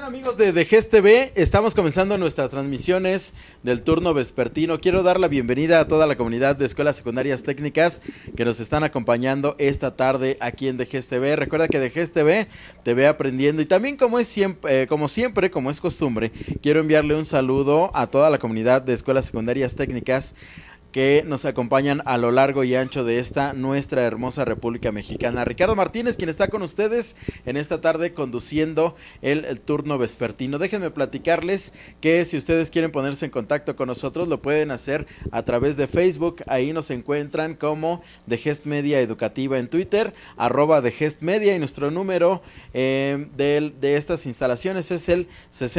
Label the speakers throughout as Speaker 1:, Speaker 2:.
Speaker 1: Amigos de GES TV, estamos comenzando nuestras transmisiones del turno vespertino. Quiero dar la bienvenida a toda la comunidad de escuelas secundarias técnicas que nos están acompañando esta tarde aquí en GES TV. Recuerda que de GES TV te ve aprendiendo, y también como es costumbre, quiero enviarle un saludo a toda la comunidad de escuelas secundarias técnicas que nos acompañan a lo largo y ancho de esta nuestra hermosa República Mexicana. Ricardo Martínez, quien está con ustedes en esta tarde conduciendo el turno vespertino. Déjenme platicarles que si ustedes quieren ponerse en contacto con nosotros, lo pueden hacer a través de Facebook. Ahí nos encuentran como de GES Media Educativa en Twitter, @de GES Media, y nuestro número de estas instalaciones es el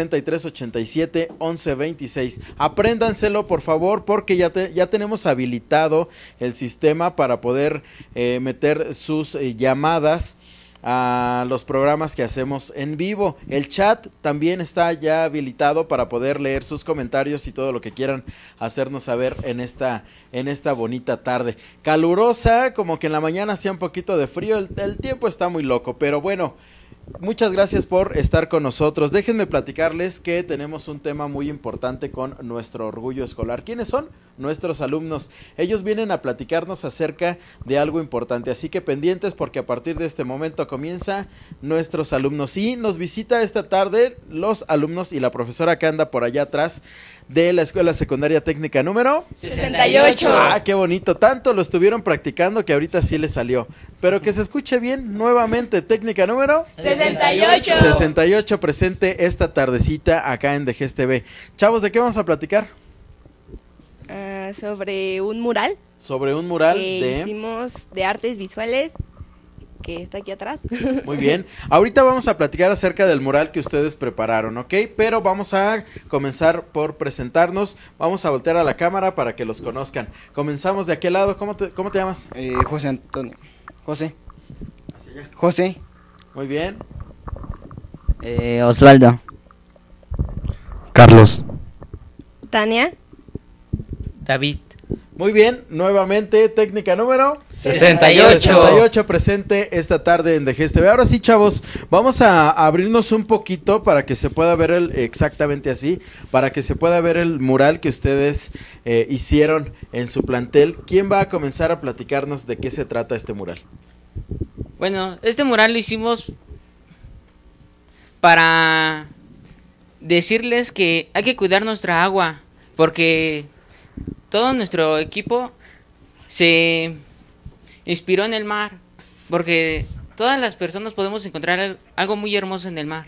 Speaker 1: 6387-1126. Apréndanselo, por favor, porque ya tenemos habilitado el sistema para poder meter sus llamadas a los programas que hacemos en vivo. El chat también está ya habilitado para poder leer sus comentarios y todo lo que quieran hacernos saber en esta bonita tarde calurosa. Como que en la mañana hacía un poquito de frío, el tiempo está muy loco, pero bueno, muchas gracias por estar con nosotros. Déjenme platicarles que tenemos un tema muy importante con nuestro orgullo escolar. ¿Quiénes son? Nuestros alumnos. Ellos vienen a platicarnos acerca de algo importante, así que pendientes, porque a partir de este momento comienza nuestros alumnos. Y nos visita esta tarde los alumnos y la profesora que anda por allá atrás de la Escuela Secundaria Técnica número
Speaker 2: 68.
Speaker 1: Ah, qué bonito, tanto lo estuvieron practicando que ahorita sí les salió. Pero que se escuche bien nuevamente, técnica número
Speaker 2: 68.
Speaker 1: 68 presente esta tardecita acá en GES TV. Chavos, ¿de qué vamos a platicar?
Speaker 2: Sobre un mural.
Speaker 1: Sobre un mural
Speaker 2: que hicimos de artes visuales, que está aquí atrás.
Speaker 1: Muy bien, ahorita vamos a platicar acerca del mural que ustedes prepararon, ¿ok? Pero vamos a comenzar por presentarnos. Vamos a voltear a la cámara para que los conozcan. Comenzamos de aquel lado. ¿Cómo te llamas?
Speaker 3: José Antonio. José.
Speaker 1: Hacia allá.
Speaker 3: José.
Speaker 1: Muy bien.
Speaker 4: Osvaldo.
Speaker 5: Carlos.
Speaker 2: Tania.
Speaker 4: David.
Speaker 1: Muy bien, nuevamente técnica número
Speaker 4: 68.
Speaker 1: 68 presente esta tarde en GES TV. Ahora sí, chavos, vamos a abrirnos un poquito para que se pueda ver exactamente así, para que se pueda ver el mural que ustedes hicieron en su plantel. ¿Quién va a comenzar a platicarnos de qué se trata este mural?
Speaker 4: Bueno, este mural lo hicimos para decirles que hay que cuidar nuestra agua, porque todo nuestro equipo se inspiró en el mar, porque todas las personas podemos encontrar algo muy hermoso en el mar.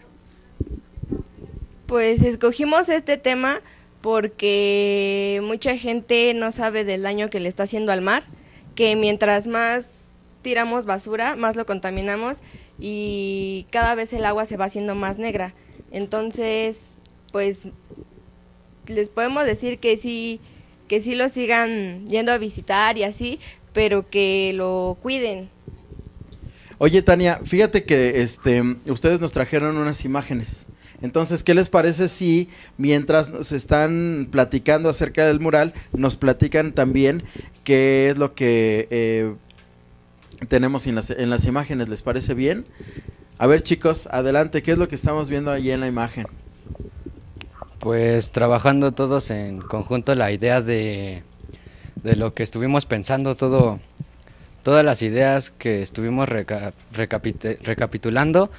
Speaker 2: Pues escogimos este tema porque mucha gente no sabe del daño que le está haciendo al mar, que mientras más tiramos basura, más lo contaminamos, y cada vez el agua se va haciendo más negra. Entonces, pues les podemos decir que sí lo sigan yendo a visitar y así, pero que lo cuiden.
Speaker 1: Oye, Tania, fíjate que ustedes nos trajeron unas imágenes. Entonces, ¿qué les parece si mientras nos están platicando acerca del mural, nos platican también qué es lo que tenemos en las imágenes? ¿Les parece bien? A ver, chicos, adelante, ¿qué es lo que estamos viendo ahí en la imagen?
Speaker 5: Pues trabajando todos en conjunto la idea de lo que estuvimos pensando, todas las ideas que estuvimos recapitulando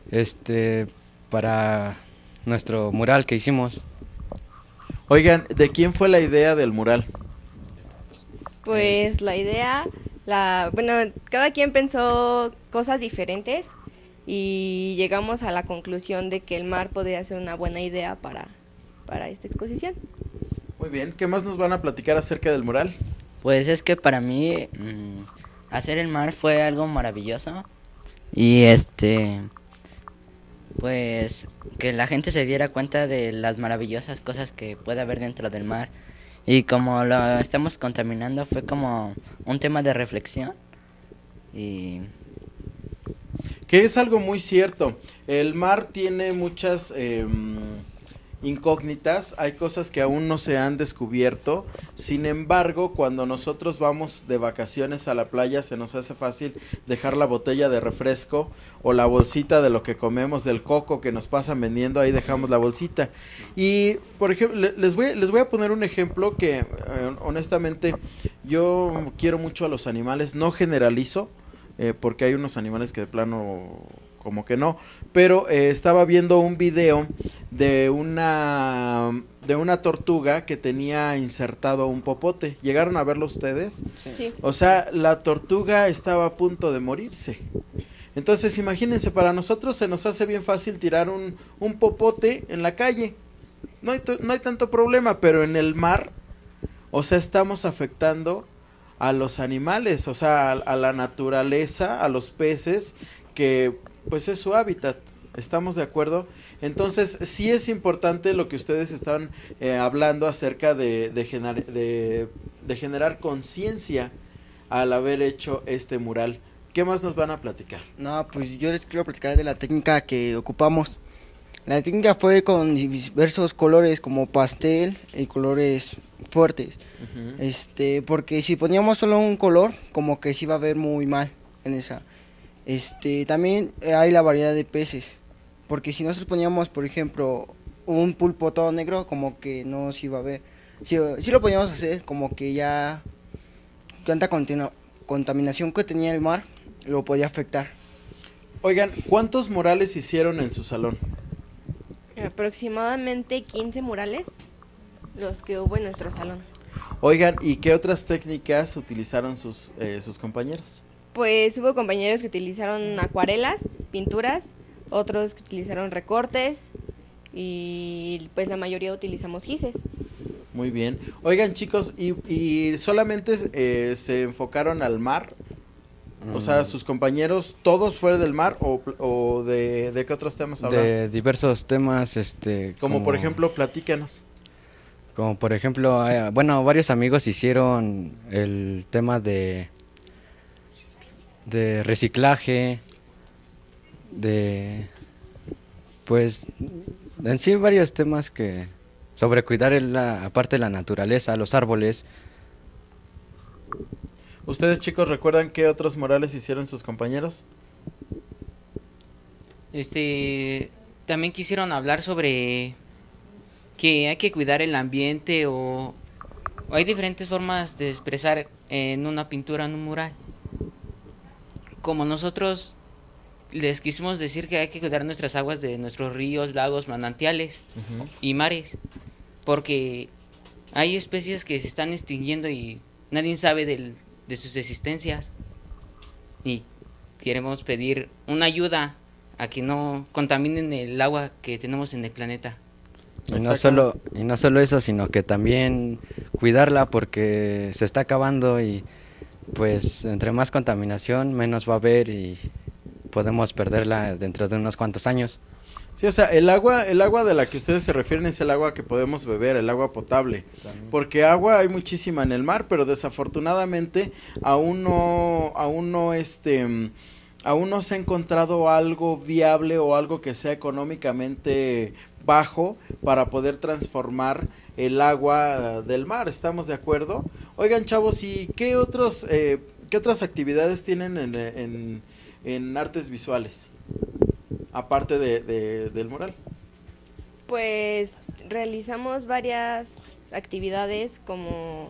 Speaker 5: para nuestro mural que hicimos.
Speaker 1: Oigan, ¿de quién fue la idea del mural?
Speaker 2: Pues la idea, bueno, cada quien pensó cosas diferentes y llegamos a la conclusión de que el mar podría ser una buena idea para esta exposición.
Speaker 1: Muy bien, ¿qué más nos van a platicar acerca del mural?
Speaker 4: Pues es que para mí hacer el mar fue algo maravilloso, y pues que la gente se diera cuenta de las maravillosas cosas que puede haber dentro del mar, y como lo estamos contaminando fue como un tema de reflexión, y
Speaker 1: que es algo muy cierto. El mar tiene muchas incógnitas, hay cosas que aún no se han descubierto. Sin embargo, cuando nosotros vamos de vacaciones a la playa, se nos hace fácil dejar la botella de refresco o la bolsita de lo que comemos, del coco que nos pasan vendiendo, ahí dejamos la bolsita. Y, por ejemplo, les voy a poner un ejemplo que, honestamente, yo quiero mucho a los animales, no generalizo, porque hay unos animales que de plano como que no, pero estaba viendo un video de una tortuga que tenía insertado un popote. ¿Llegaron a verlo ustedes?
Speaker 2: Sí.
Speaker 1: O sea, la tortuga estaba a punto de morirse. Entonces, imagínense, para nosotros se nos hace bien fácil tirar un popote en la calle. No hay tanto problema, pero en el mar, o sea, estamos afectando a los animales, o sea, a la naturaleza, a los peces, que pues es su hábitat. ¿Estamos de acuerdo? Entonces, sí es importante lo que ustedes están hablando acerca de generar conciencia al haber hecho este mural. ¿Qué más nos van a platicar?
Speaker 3: No, pues yo les quiero platicar de la técnica que ocupamos. La técnica fue con diversos colores como pastel y colores fuertes. Porque si poníamos solo un color, como que se iba a ver muy mal en esa. También hay la variedad de peces, porque si nosotros poníamos, por ejemplo, un pulpo todo negro, como que no se iba a ver. Si lo podíamos hacer, como que ya tanta contaminación que tenía el mar, lo podía afectar.
Speaker 1: Oigan, ¿cuántos murales hicieron en su salón?
Speaker 2: Aproximadamente 15 murales, los que hubo en nuestro salón.
Speaker 1: Oigan, ¿y qué otras técnicas utilizaron sus compañeros?
Speaker 2: Pues hubo compañeros que utilizaron acuarelas, pinturas, otros que utilizaron recortes y pues la mayoría utilizamos gises.
Speaker 1: Muy bien. Oigan, chicos, ¿y solamente se enfocaron al mar? O sea, sus compañeros, ¿todos fuera del mar o de qué otros temas hablan?
Speaker 5: De diversos temas,
Speaker 1: como por ejemplo, platícanos.
Speaker 5: Como por ejemplo, varios amigos hicieron el tema de reciclaje, pues en sí varios temas que sobre cuidar aparte de la naturaleza, los árboles.
Speaker 1: ¿Ustedes, chicos, recuerdan qué otros murales hicieron sus compañeros?
Speaker 4: También quisieron hablar sobre que hay que cuidar el ambiente o hay diferentes formas de expresar en una pintura, en un mural. Como nosotros les quisimos decir que hay que cuidar nuestras aguas de nuestros ríos, lagos, manantiales y mares, porque hay especies que se están extinguiendo y nadie sabe de sus existencias, y queremos pedir una ayuda a que no contaminen el agua que tenemos en el planeta.
Speaker 5: Y no solo eso, sino que también cuidarla, porque se está acabando y pues entre más contaminación menos va a haber y podemos perderla dentro de unos cuantos años.
Speaker 1: Sí, o sea, el agua de la que ustedes se refieren es el agua que podemos beber, el agua potable. También. Porque agua hay muchísima en el mar, pero desafortunadamente aún no se ha encontrado algo viable o algo que sea económicamente bajo para poder transformar el agua del mar. ¿Estamos de acuerdo? Oigan, chavos, ¿y qué otras actividades tienen en artes visuales? Aparte del mural.
Speaker 2: Pues realizamos varias actividades como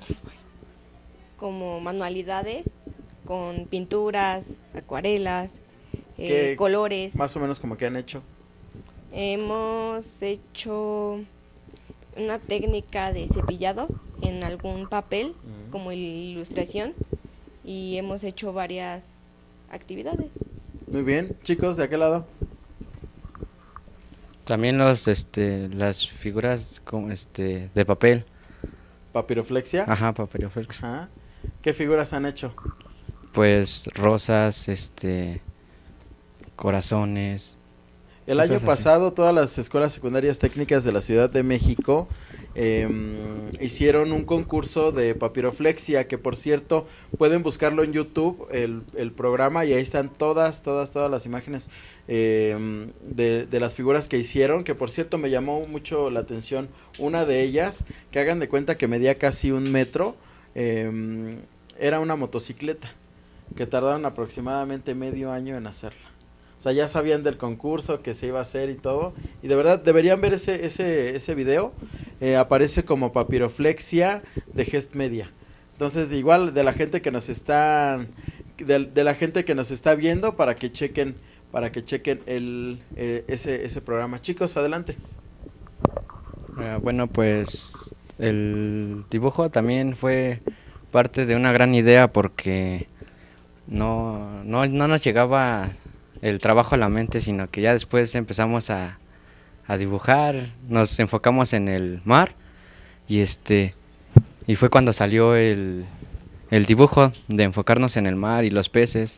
Speaker 2: manualidades con pinturas, acuarelas, colores.
Speaker 1: Más o menos como que han hecho.
Speaker 2: Hemos hecho una técnica de cepillado en algún papel como ilustración, y hemos hecho varias actividades.
Speaker 1: Muy bien, chicos, ¿de aquel lado?
Speaker 5: También las figuras de papel.
Speaker 1: ¿Papiroflexia?
Speaker 5: Ajá, papiroflexia.
Speaker 1: Ajá. ¿Qué figuras han hecho?
Speaker 5: Pues rosas, corazones.
Speaker 1: El año pasado todas las escuelas secundarias técnicas de la Ciudad de México hicieron un concurso de papiroflexia, que por cierto pueden buscarlo en YouTube, el programa, y ahí están todas las imágenes de las figuras que hicieron, que por cierto me llamó mucho la atención una de ellas, que hagan de cuenta que medía casi 1 metro, era una motocicleta, que tardaron aproximadamente medio año en hacerla. O sea, ya sabían del concurso que se iba a hacer y todo. Y de verdad, deberían ver ese video. Aparece como papiroflexia de Gest Media. Entonces, igual de la gente que nos está de la gente que nos está viendo, para que chequen ese programa. Chicos, adelante.
Speaker 5: Bueno, pues el dibujo también fue parte de una gran idea, porque no nos llegaba el trabajo a la mente, sino que ya después empezamos a dibujar, nos enfocamos en el mar y fue cuando salió el dibujo de enfocarnos en el mar y los peces.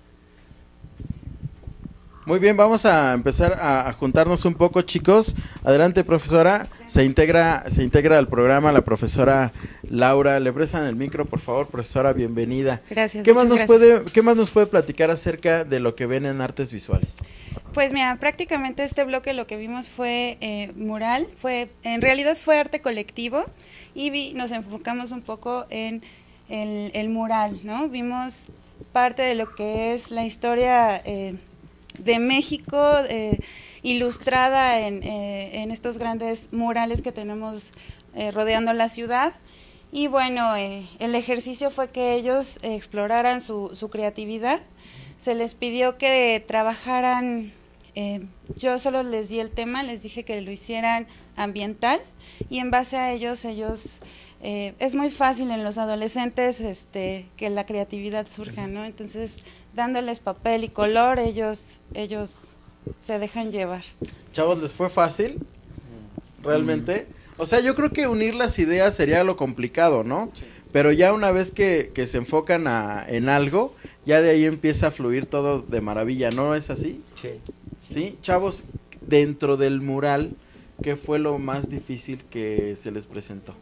Speaker 1: Muy bien, vamos a empezar a juntarnos un poco, chicos. Adelante, profesora. Se integra al programa la profesora Laura. Le prestan el micro, por favor, profesora, bienvenida.
Speaker 6: Gracias.
Speaker 1: ¿Qué más nos puede platicar acerca de lo que ven en artes visuales?
Speaker 6: Pues mira, prácticamente este bloque lo que vimos fue mural, en realidad fue arte colectivo, y nos enfocamos un poco en el mural, ¿no? Vimos parte de lo que es la historia de México, ilustrada en estos grandes murales que tenemos rodeando la ciudad. Y bueno, el ejercicio fue que ellos exploraran su creatividad. Se les pidió que trabajaran, yo solo les di el tema, les dije que lo hicieran ambiental, y en base a ellos es muy fácil en los adolescentes que la creatividad surja, ¿no? Entonces, dándoles papel y color, ellos se dejan llevar.
Speaker 1: Chavos, ¿les fue fácil? ¿Realmente? O sea, yo creo que unir las ideas sería lo complicado, ¿no? Sí. Pero ya una vez que se enfocan en algo, ya de ahí empieza a fluir todo de maravilla, ¿no es así?
Speaker 5: Sí.
Speaker 1: ¿Sí? Chavos, dentro del mural, ¿qué fue lo más difícil que se les presentó?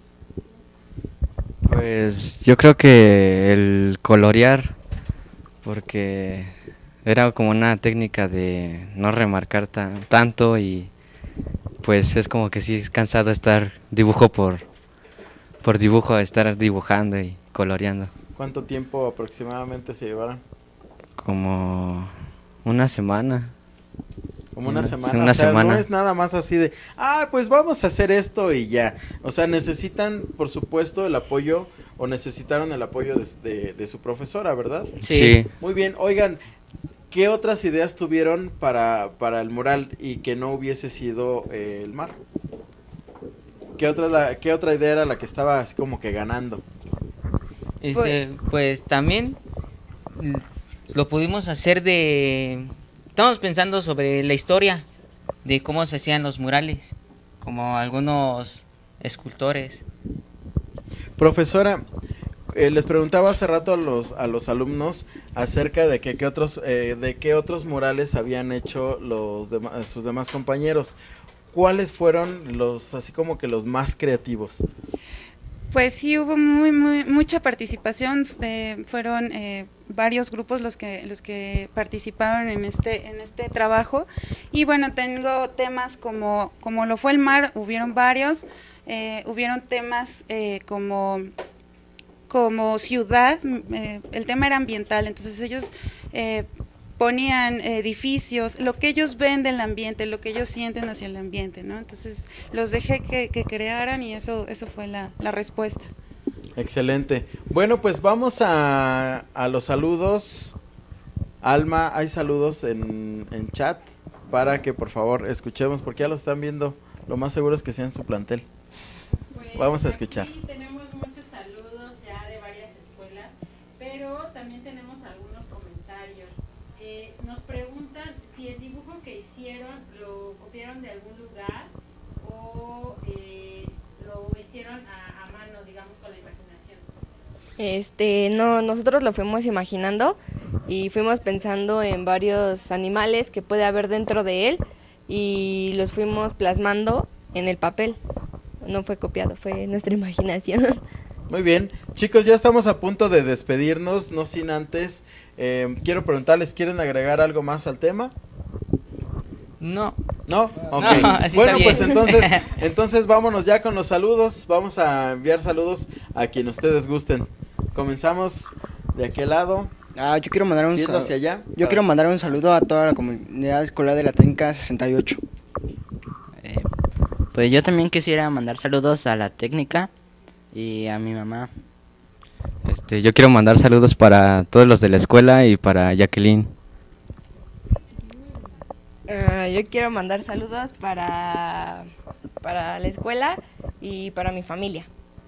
Speaker 5: Pues yo creo que el colorear, porque era como una técnica de no remarcar tanto, y pues es como que sí es cansado estar dibujo por dibujo, estar dibujando y coloreando.
Speaker 1: ¿Cuánto tiempo aproximadamente se llevaron?
Speaker 5: Como una semana.
Speaker 1: Como una semana.
Speaker 5: Una semana.
Speaker 1: No es nada más así de, pues vamos a hacer esto y ya. O sea, necesitan, por supuesto, el apoyo, o necesitaron el apoyo de su profesora, ¿verdad?
Speaker 5: Sí.
Speaker 1: Muy bien. Oigan, ¿qué otras ideas tuvieron para el mural y que no hubiese sido el mar? ¿Qué otra idea era la que estaba así como que ganando?
Speaker 4: Pues también lo pudimos hacer estamos pensando sobre la historia de cómo se hacían los murales, como algunos escultores.
Speaker 1: Profesora, les preguntaba hace rato a los alumnos acerca de qué otros murales habían hecho sus demás compañeros. ¿Cuáles fueron así como que los más creativos?
Speaker 6: Pues sí, hubo mucha participación, fueron varios grupos los que participaron en este trabajo, y bueno, tengo temas como lo fue el mar, hubieron varios, hubieron temas como ciudad, el tema era ambiental, entonces ellos ponían edificios, lo que ellos ven del ambiente, lo que ellos sienten hacia el ambiente, ¿no? Entonces los dejé que crearan, y eso fue la respuesta.
Speaker 1: Excelente. Bueno, pues vamos a los saludos. Alma, hay saludos en chat para que por favor escuchemos, porque ya lo están viendo. Lo más seguro es que sea en su plantel.
Speaker 7: Pues
Speaker 1: vamos a escuchar.
Speaker 7: Aquí tenemos muchos saludos ya de varias escuelas, pero también tenemos algunos comentarios. Nos preguntan si el dibujo que hicieron lo copiaron de algún lugar o lo hicieron a mano, digamos, con la imaginación.
Speaker 2: No, nosotros lo fuimos imaginando y fuimos pensando en varios animales que puede haber dentro de él, y los fuimos plasmando en el papel. no fue copiado, fue nuestra imaginación.
Speaker 1: Muy bien, chicos, ya estamos a punto de despedirnos, no sin antes, quiero preguntarles, ¿quieren agregar algo más al tema?
Speaker 4: No.
Speaker 1: ¿No? Ok.
Speaker 4: No, así
Speaker 1: Bueno,
Speaker 4: está bien.
Speaker 1: pues entonces vámonos ya con los saludos, vamos a enviar saludos a quien ustedes gusten. Comenzamos de aquel lado,
Speaker 3: Yo quiero mandar un
Speaker 1: yendo hacia allá.
Speaker 3: Yo quiero mandar un saludo a toda la comunidad escolar de la técnica 68.
Speaker 8: Pues yo también quisiera mandar saludos a la técnica y a mi mamá.
Speaker 5: Yo quiero mandar saludos para todos los de la escuela y para Jacqueline.
Speaker 2: Yo quiero mandar saludos para la escuela y para mi familia.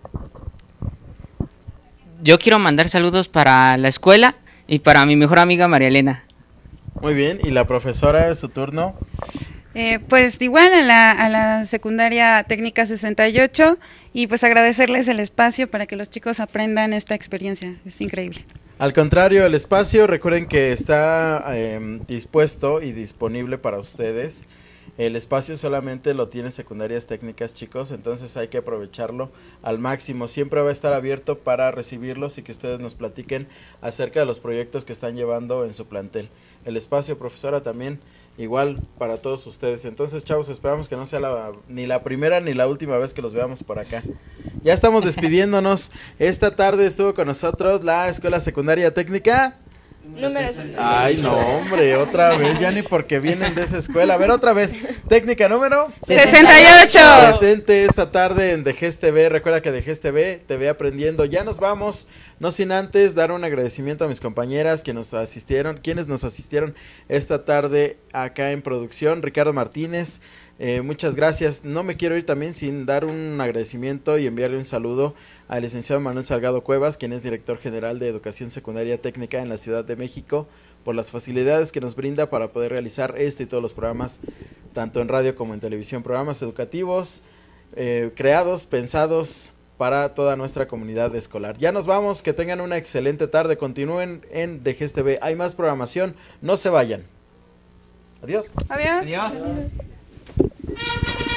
Speaker 4: Yo quiero mandar saludos para la escuela y para mi mejor amiga María Elena.
Speaker 1: Muy bien, y la profesora de su turno.
Speaker 6: Pues igual a la secundaria técnica 68 y pues agradecerles el espacio para que los chicos aprendan esta experiencia, es increíble.
Speaker 1: Al contrario, el espacio, recuerden que está dispuesto y disponible para ustedes. El espacio solamente lo tiene secundarias técnicas, chicos, entonces hay que aprovecharlo al máximo. Siempre va a estar abierto para recibirlos y que ustedes nos platiquen acerca de los proyectos que están llevando en su plantel. El espacio, profesora, también igual para todos ustedes. Entonces, chavos, esperamos que no sea ni la primera ni la última vez que los veamos por acá. Ya estamos despidiéndonos. Esta tarde estuvo con nosotros la Escuela Secundaria Técnica. Ay, no, hombre, otra vez, ya ni porque vienen de esa escuela. A ver, otra vez, técnica número
Speaker 6: 68.
Speaker 1: Presente esta tarde en Dejez TV. Recuerda que Dejez TV, TV aprendiendo. Ya nos vamos, no sin antes dar un agradecimiento a mis compañeras que nos asistieron, quienes nos asistieron esta tarde acá en producción. Ricardo Martínez, muchas gracias. No me quiero ir también sin dar un agradecimiento y enviarle un saludo al licenciado Manuel Salgado Cuevas, quien es director general de Educación Secundaria Técnica en la Ciudad de México, por las facilidades que nos brinda para poder realizar este y todos los programas, tanto en radio como en televisión, programas educativos creados, pensados para toda nuestra comunidad escolar. Ya nos vamos, que tengan una excelente tarde, continúen en Dejez TV, hay más programación, no se vayan. Adiós.
Speaker 6: Adiós.
Speaker 4: Adiós.